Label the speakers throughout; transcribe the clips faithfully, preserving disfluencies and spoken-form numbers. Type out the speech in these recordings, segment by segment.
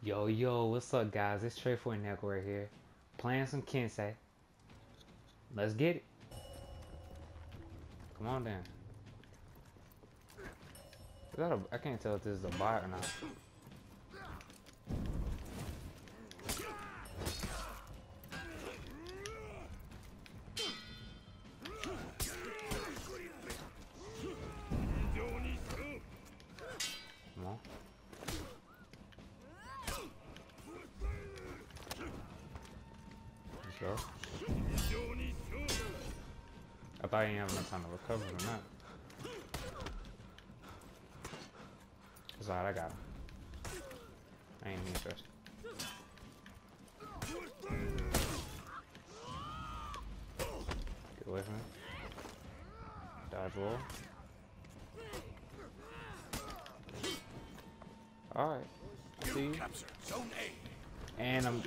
Speaker 1: Yo, yo, what's up, guys? It's Trey for Network here. Playing some Kensei. Let's get it. Come on, then. Is that a, I can't tell if this is a bot or not. Come on. Let's go. I thought you didn't have enough time to recover from that. It's alright, I got him. I ain't even stressed. Get away from me. Dodge roll. Alright. See you. And I'm...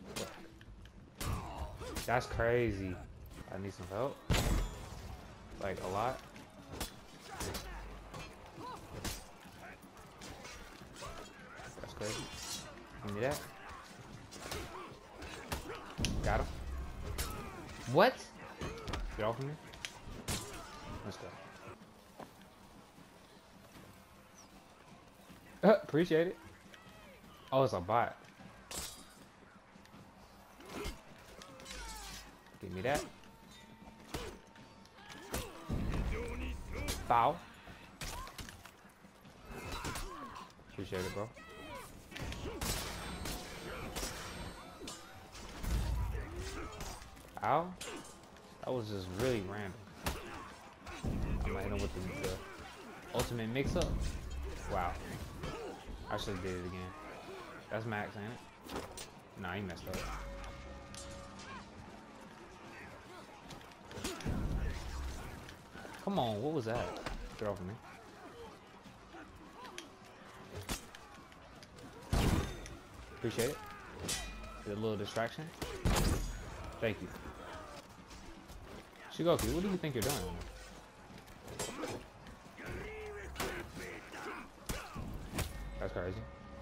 Speaker 1: That's crazy. I need some help. Like, a lot. That's crazy. Give me that. Got him. What? Get off of me. Let's go. Uh, appreciate it. Oh, it's a bot. Give me that. Foul. Appreciate it, bro. Ow. That was just really random. I'm gonna hit him with the, the ultimate mix-up. Wow. I should have did it again. That's Max, ain't it? Nah, he messed up. Come on, what was that? Get off of me. Appreciate it. Get a little distraction. Thank you. Shigoki, what do you think you're doing? That's crazy.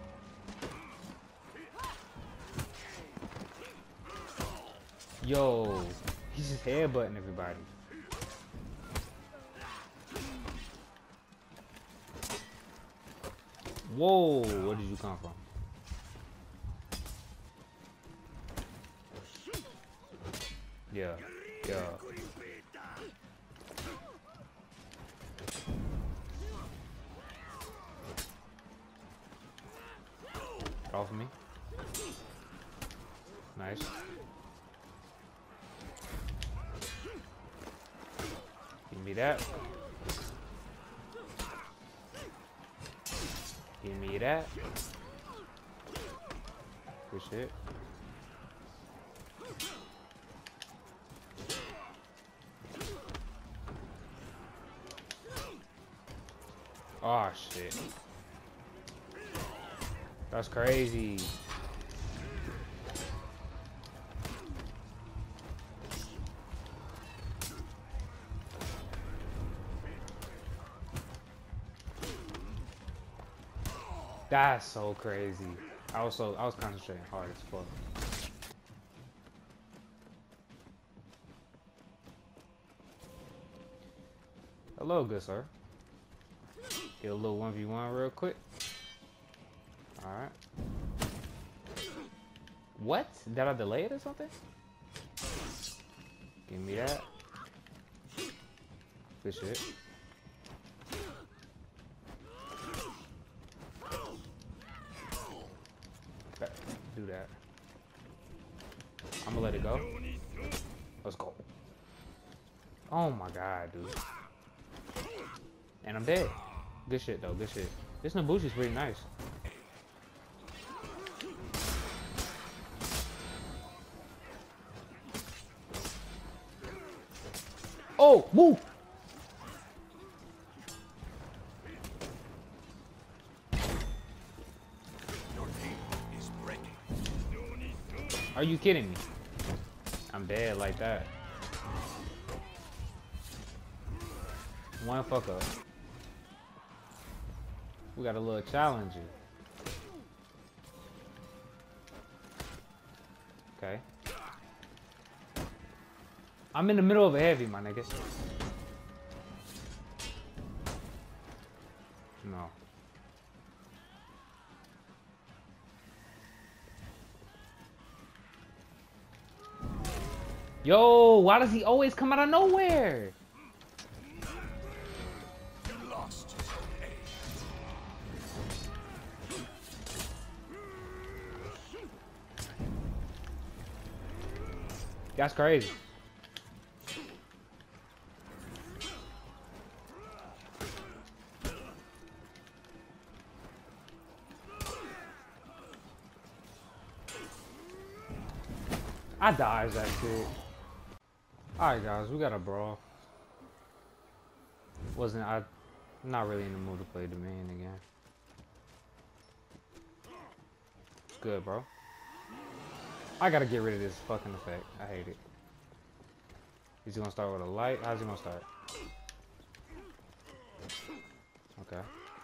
Speaker 1: Yo, he's just headbutting everybody. Whoa, where did you come from? Yeah, yeah. Get off of me. Nice. Give me that. Give me that. Good shit. Oh shit. That's crazy. That's so crazy. I was so I was concentrating hard as fuck. Hello, good sir. Get a little one v one real quick. Alright. What? Did I delay it or something? Give me that. Good shit. Do that. I'm gonna let it go. Let's go. Oh my god, dude. And I'm dead. Good shit though, good shit. This Nabushi's pretty nice. Oh, woo! Are you kidding me? I'm dead like that. One fuck up. We got a little challenger. Okay. I'm in the middle of a heavy, my nigga. No. Yo, why does he always come out of nowhere? That's crazy. I dodged that shit. Alright guys, we got a brawl. Wasn't I not really in the mood to play the main again. Good, bro. I gotta get rid of this fucking effect. I hate it. He's gonna start with a light. How's he gonna start? Okay.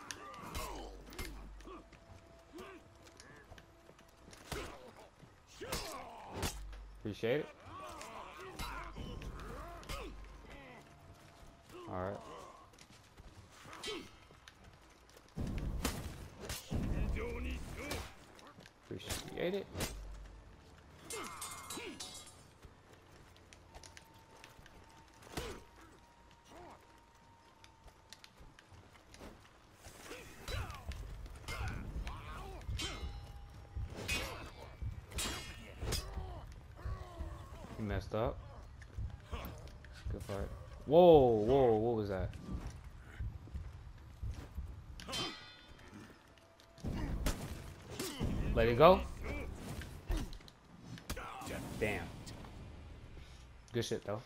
Speaker 1: Appreciate it. Alright. Appreciate it. He messed up. Good fight. Whoa, whoa, what was that? Let it go. Damn. Good shit though.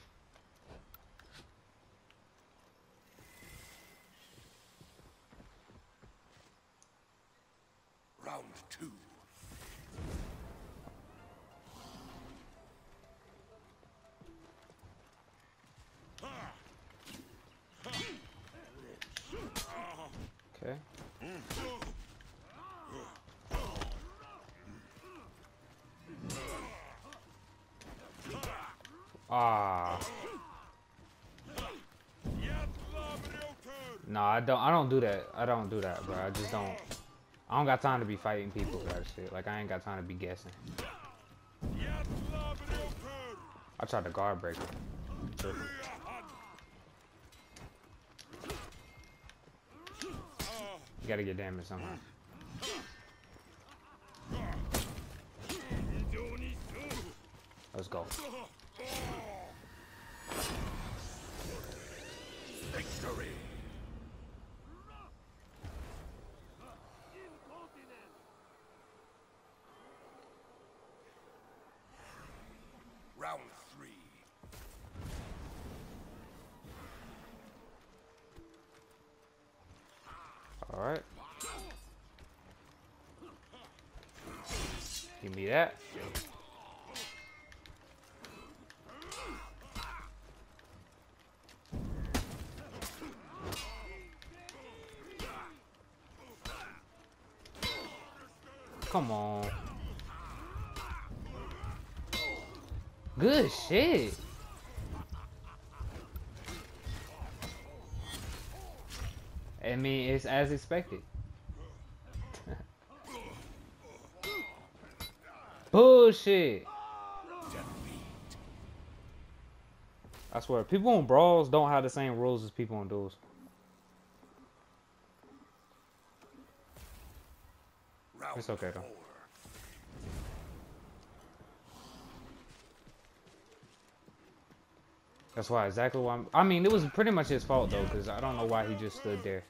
Speaker 2: Round two.
Speaker 1: Okay. Ah. No, I don't. I don't do that. I don't do that, bro. I just don't. I don't got time to be fighting people for that shit. Like I ain't got time to be guessing. I tried to guard break it. You gotta get damage somehow. Let's go.
Speaker 2: Victory. Round three.
Speaker 1: All right. Give me that. Come on. Good shit. I mean, it's as expected. Bullshit. I swear, people on brawls don't have the same rules as people on duels.
Speaker 2: Round
Speaker 1: It's okay though.
Speaker 2: four.
Speaker 1: That's why exactly why I'm, I mean, it was pretty much his fault though, because I don't know why he just stood there.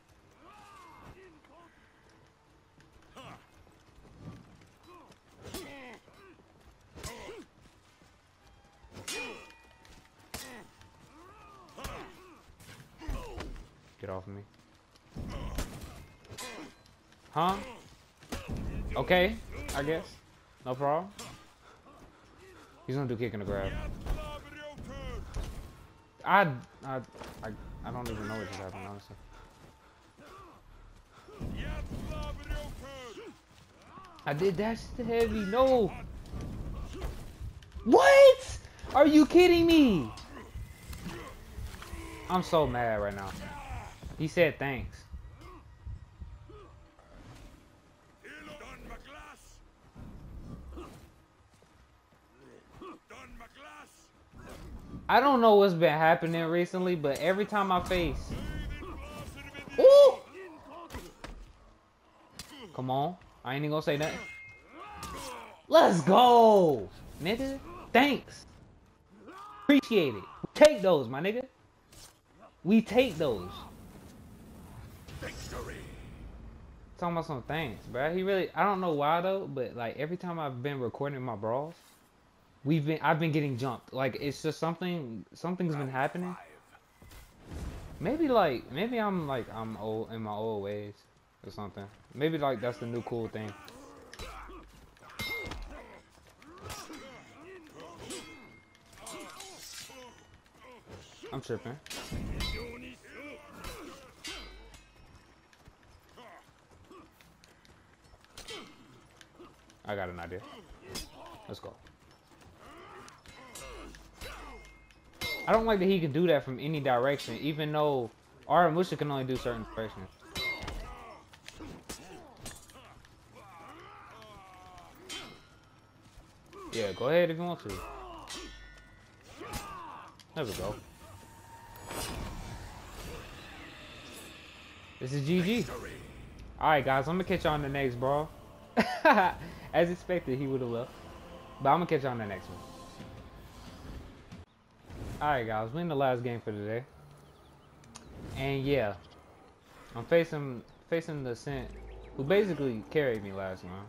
Speaker 1: Get off of me. Huh? Okay, I guess. No problem. He's gonna do kick and a grab. I, I, I, I don't even know what just happened, honestly. I did that shit heavy. No. What? Are you kidding me? I'm so mad right now. He said thanks. I don't know what's been happening recently, but every time I face... Ooh! Come on. I ain't even gonna say nothing. Let's go! Nigga. Thanks. Appreciate it. Take those, my nigga. We take those.
Speaker 2: Victory.
Speaker 1: Talking about some thanks, bro. He really... I don't know why, though, but, like, every time I've been recording my brawls, we've been... I've been getting jumped. Like, it's just something... Something's been happening. Maybe, like... Maybe I'm, like, I'm old in my old ways or something. Maybe, like, that's the new cool thing. I'm tripping. I got an idea. Let's go. I don't like that he can do that from any direction, even though Aramusha can only do certain directions. Yeah, go ahead if you want to. There we go. This is G G. Alright guys, I'm gonna catch y'all on the next brawl. As expected, he would have left. But I'm gonna catch y'all on the next one. Alright guys, we're in the last game for today. And yeah. I'm facing facing the Scent, who basically carried me last round.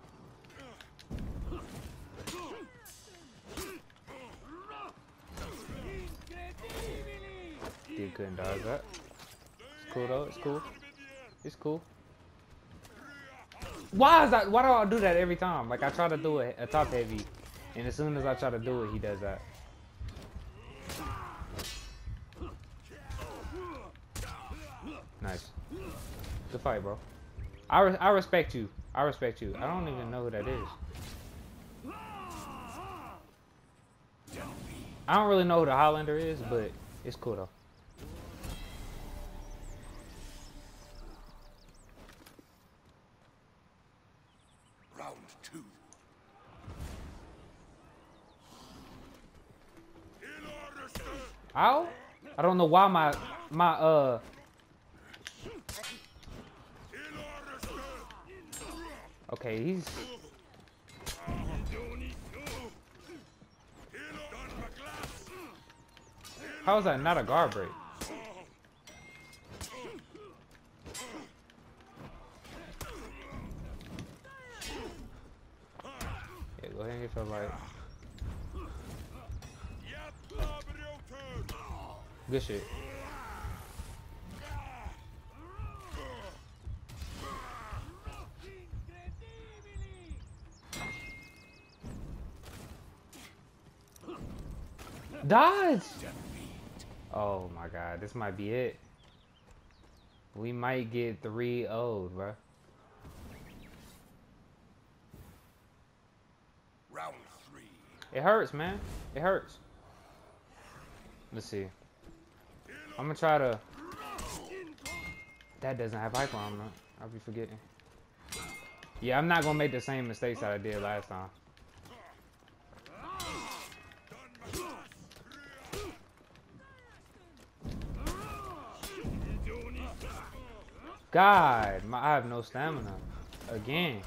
Speaker 1: Dude couldn't dodge that. It's cool though, it's cool. It's cool. Why is that? Why do I do that every time? Like I try to do it a top heavy, and as soon as I try to do it, he does that. Nice. Good fight, bro. I, re I respect you. I respect you. I don't even know who that is. I don't really know who the Highlander is, but it's cool though.
Speaker 2: Round two.
Speaker 1: Ow? I don't know why my my uh Okay, he's How is that not a guard break? Yeah, go ahead and get your light. Good shit. Dodge! Oh my god, this might be it. We might get three oh'd, bro.
Speaker 2: Round three.
Speaker 1: It hurts, man. It hurts. Let's see. I'm gonna try to... That doesn't have hyper armor. I'll be forgetting. Yeah, I'm not gonna make the same mistakes that I did last time. God, my, I have no stamina. Again.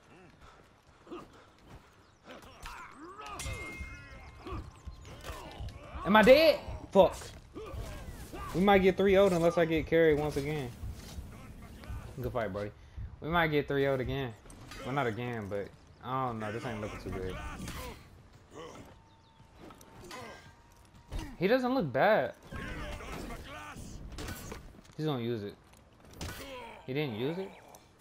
Speaker 1: Am I dead? Fuck. We might get three oh'd unless I get carried once again. Good fight, buddy. We might get three oh'd again. Well, not again, but I don't know. This ain't looking too good. He doesn't look bad. He's gonna use it. He didn't use it?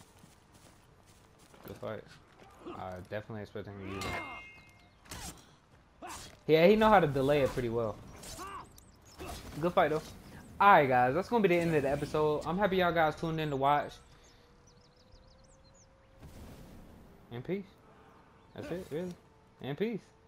Speaker 1: Good fight. I definitely expect him to use it. Yeah, he know how to delay it pretty well. Good fight though. Alright guys, that's gonna be the end of the episode. I'm happy y'all guys tuned in to watch. And peace. That's it, really. And peace.